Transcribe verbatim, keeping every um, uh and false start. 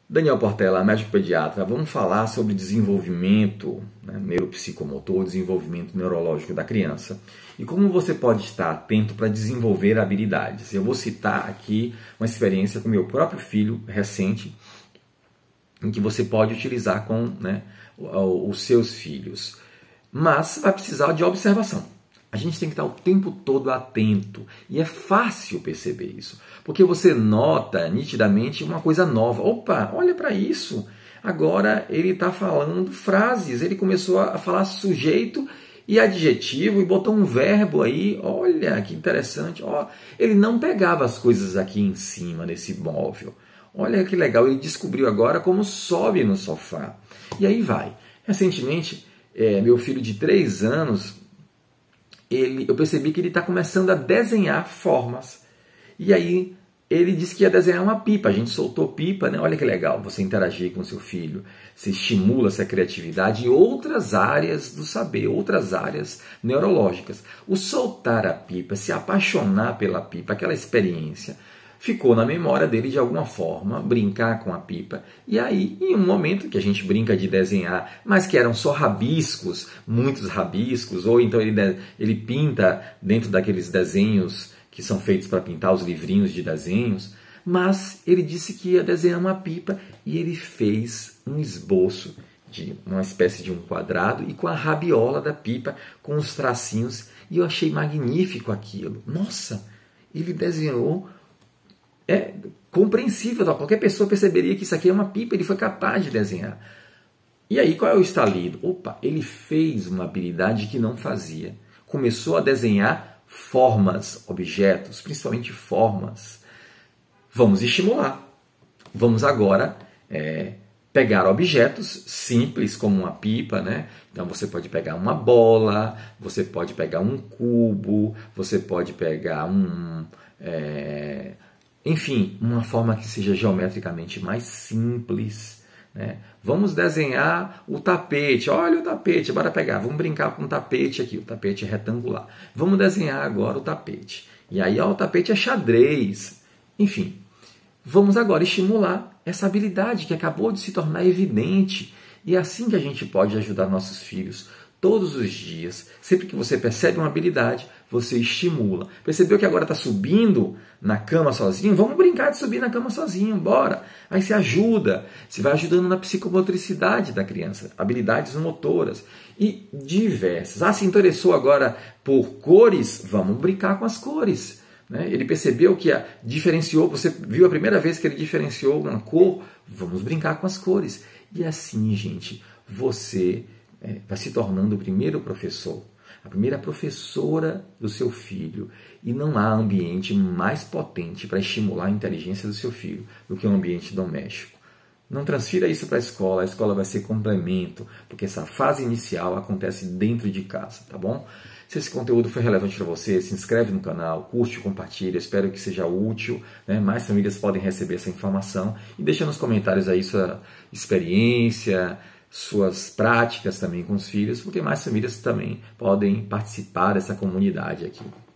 Daniel Portela, médico pediatra. Vamos falar sobre desenvolvimento, né, neuropsicomotor, desenvolvimento neurológico da criança e como você pode estar atento para desenvolver habilidades. Eu vou citar aqui uma experiência com meu próprio filho recente, em que você pode utilizar com, né, os seus filhos. Mas vai precisar de observação. A gente tem que estar o tempo todo atento. E é fácil perceber isso. Porque você nota nitidamente uma coisa nova. Opa, olha para isso. Agora ele está falando frases. Ele começou a falar sujeito e adjetivo e botou um verbo aí. Olha que interessante. Ó, ele não pegava as coisas aqui em cima nesse móvel. Olha que legal. Ele descobriu agora como sobe no sofá. E aí vai. Recentemente, é, meu filho de três anos... Ele, eu percebi que ele está começando a desenhar formas. E aí ele disse que ia desenhar uma pipa. A gente soltou pipa, né? Olha que legal você interagir com seu filho. Você estimula essa criatividade em outras áreas do saber, outras áreas neurológicas. O soltar a pipa, se apaixonar pela pipa, aquela experiência, ficou na memória dele de alguma forma, brincar com a pipa. E aí, em um momento que a gente brinca de desenhar, mas que eram só rabiscos, muitos rabiscos, ou então ele, ele pinta dentro daqueles desenhos que são feitos para pintar os livrinhos de desenhos, mas ele disse que ia desenhar uma pipa e ele fez um esboço de uma espécie de um quadrado e com a rabiola da pipa, com os tracinhos, e eu achei magnífico aquilo. Nossa, ele desenhou... É compreensível, qualquer pessoa perceberia que isso aqui é uma pipa, ele foi capaz de desenhar. E aí qual é o estalido? Opa, ele fez uma habilidade que não fazia. Começou a desenhar formas, objetos, principalmente formas. Vamos estimular. Vamos agora é, pegar objetos simples como uma pipa, né? Então você pode pegar uma bola, você pode pegar um cubo, você pode pegar um... É, Enfim, uma forma que seja geometricamente mais simples. Né? Vamos desenhar o tapete. Olha o tapete, bora pegar. Vamos brincar com o tapete aqui. O tapete é retangular. Vamos desenhar agora o tapete. E aí ó, o tapete é xadrez. Enfim, vamos agora estimular essa habilidade que acabou de se tornar evidente. E é assim que a gente pode ajudar nossos filhos. Todos os dias, sempre que você percebe uma habilidade, você estimula. Percebeu que agora está subindo na cama sozinho? Vamos brincar de subir na cama sozinho, bora. Aí você ajuda, você vai ajudando na psicomotricidade da criança, habilidades motoras e diversas. Ah, se interessou agora por cores? Vamos brincar com as cores. Né? Ele percebeu que a, diferenciou, você viu a primeira vez que ele diferenciou uma cor? Vamos brincar com as cores. E assim, gente, você... É, vai se tornando o primeiro professor, a primeira professora do seu filho. E não há ambiente mais potente para estimular a inteligência do seu filho do que um ambiente doméstico. Não transfira isso para a escola, a escola vai ser complemento, porque essa fase inicial acontece dentro de casa, tá bom? Se esse conteúdo foi relevante para você, se inscreve no canal, curte, compartilha, espero que seja útil, né? Mais famílias podem receber essa informação e deixa nos comentários aí sua experiência, suas práticas também com os filhos, porque mais famílias também podem participar dessa comunidade aqui.